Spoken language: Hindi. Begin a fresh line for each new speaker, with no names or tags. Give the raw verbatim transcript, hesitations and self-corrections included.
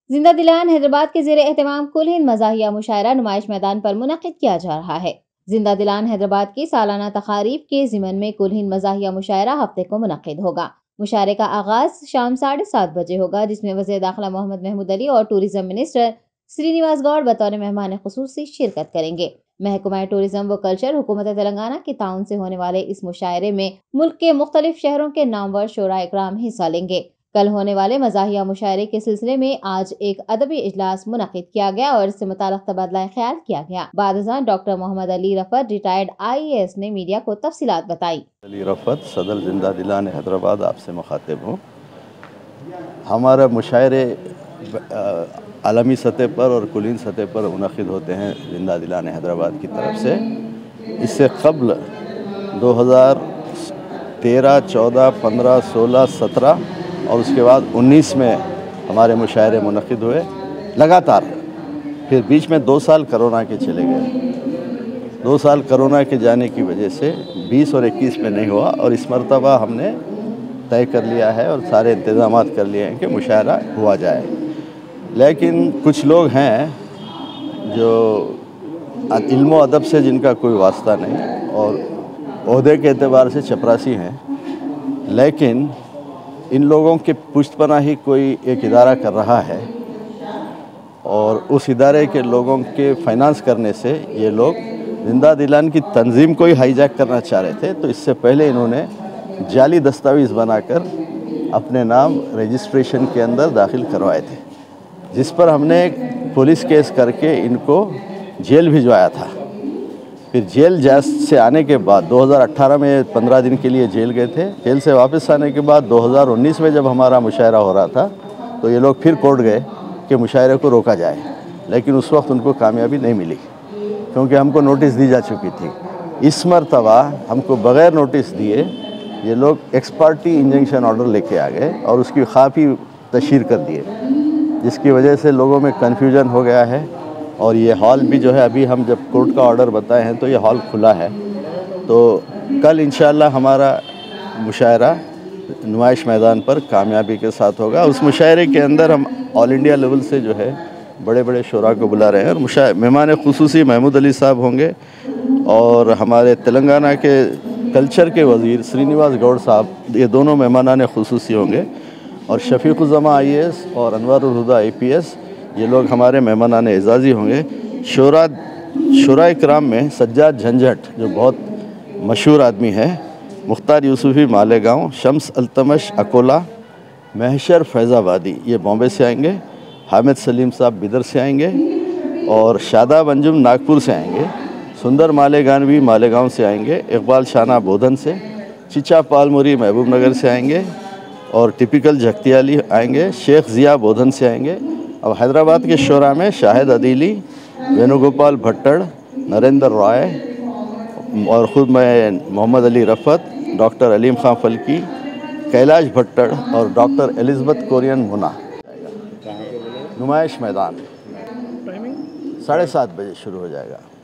जिंदा दिलान हैदराबाद के ज़ेरे एहतमाम कुल हिंद मज़ाहिया मुशायरा नुमाइश मैदान पर मुनक़िद किया जा रहा है। जिंदा दिलान हैदराबाद की सालाना तकारीब के ज़िमन में कुल हिंद मज़ाहिया मुशायरा हफ्ते को मुनक़िद होगा। मुशायरे का आगाज शाम साढ़े सात बजे होगा, जिसमें वज़ीर दाखिला मोहम्मद महमूद अली और टूरिज्म मिनिस्टर श्रीनिवास गौड़ बतौर मेहमान खुसूसी शिरकत करेंगे। महकमा टूरिज्म व कल्चर हुकूमत तेलंगाना के ताउन से होने वाले इस मुशायरे में मुल्क के मुख्तलिफ शहरों के नामवर शोरा इकराम हिस्सा लेंगे। कल होने वाले मज़ाहिया मुशायरे के सिलसिले में आज एक अदबी इजलास मुनक़िद किया गया और इससे मुताल्लिक़ तबादला ख्याल किया गया। बादशाह doctor Mohammad Ali Rafat retired I A S ने मीडिया को तफसीलात बताई।
अली रफ़त सदर जिंदा दिलान हैदराबाद आपसे मुखातिब हूँ। हमारा मुशायरे आलमी सतह पर और कुलीन सतह पर मुनक़िद होते हैं जिंदा दिलान हैदराबाद की तरफ से। इससे कबल दो हज़ार तेरह, चौदह, पंद्रह, सोलह, सत्रह और उसके बाद उन्नीस में हमारे मुशायरे मुनक़िद हुए लगातार। फिर बीच में दो साल कोरोना के चले गए। दो साल कोरोना के जाने की वजह से बीस और इक्कीस में नहीं हुआ और इस मरतबा हमने तय कर लिया है और सारे इंतज़ाम कर लिए हैं कि मुशायरा हुआ जाए। लेकिन कुछ लोग हैं जो इल्म व अदब से जिनका कोई वास्ता नहीं और ओहदे के एतबार से चपरासी हैं, लेकिन इन लोगों के पुश्तपनाही कोई एक इदारा कर रहा है और उस इदारे के लोगों के फाइनेंस करने से ये लोग जिंदा दिलान की तंजीम को ही हाईजैक करना चाह रहे थे। तो इससे पहले इन्होंने जाली दस्तावेज़ बनाकर अपने नाम रजिस्ट्रेशन के अंदर दाखिल करवाए थे, जिस पर हमने पुलिस केस करके इनको जेल भिजवाया था। फिर जेल जैस से आने के बाद दो हज़ार अठारह में पंद्रह दिन के लिए जेल गए थे। जेल से वापस आने के बाद दो हज़ार उन्नीस में जब हमारा मुशायरा हो रहा था तो ये लोग फिर कोर्ट गए कि मुशायरे को रोका जाए, लेकिन उस वक्त उनको कामयाबी नहीं मिली क्योंकि हमको नोटिस दी जा चुकी थी। इस मरतबा हमको बग़ैर नोटिस दिए ये लोग एक्सपर्टी इंजंक्शन ऑर्डर लेके आ गए और उसकी काफ़ी तशहीर कर दिए, जिसकी वजह से लोगों में कन्फ्यूजन हो गया है। और ये हॉल भी जो है, अभी हम जब कोर्ट का ऑर्डर बताए हैं तो ये हॉल खुला है। तो कल इंशाअल्लाह हमारा मुशायरा नुमाइश मैदान पर कामयाबी के साथ होगा। उस मुशायरे के अंदर हम ऑल इंडिया लेवल से जो है बड़े बड़े शोरा को बुला रहे हैं और मुशाय मेहमान खुसूसी महमूद अली साहब होंगे और हमारे तेलंगाना के कल्चर के वज़ीर श्रीनिवास गौड़ साहब, ये दोनों मेहमान खुसूसी होंगे और शफीकुज़्ज़मा आई ए एस और Anwarul Huda I P S, ये लोग हमारे मेहमान एजाज़ी होंगे। शोरा शोरा इकराम में सज्जाद झंझट जो बहुत मशहूर आदमी है, मुख्तार यूसुफ़ी मालेगांव, शम्स अल्तमश अकोला, महशर फैज़ाबादी ये बॉम्बे से आएंगे, हामिद सलीम साहब बिदर से आएंगे और शादाब अंजुम नागपुर से आएंगे, सुंदर मालेगानवी मालेगांव से आएंगे, इकबाल शाना बोधन से, चिचा पालमुरी महबूब नगर से आएंगे और टिपिकल झकतियाली आएंगे, शेख ज़िया बोधन से आएंगे। अब हैदराबाद के शोरा में शाहिद अदीली, वेणुगोपाल भट्टड़, नरेंद्र रॉय और ख़ुद मैं मोहम्मद अली रफ़त, डॉक्टर अलीम खां फल्की, कैलाश भट्टड़ और डॉक्टर एलिज़ाबेथ कोरियन मुना। नुमाइश मैदान साढ़े सात बजे शुरू हो जाएगा।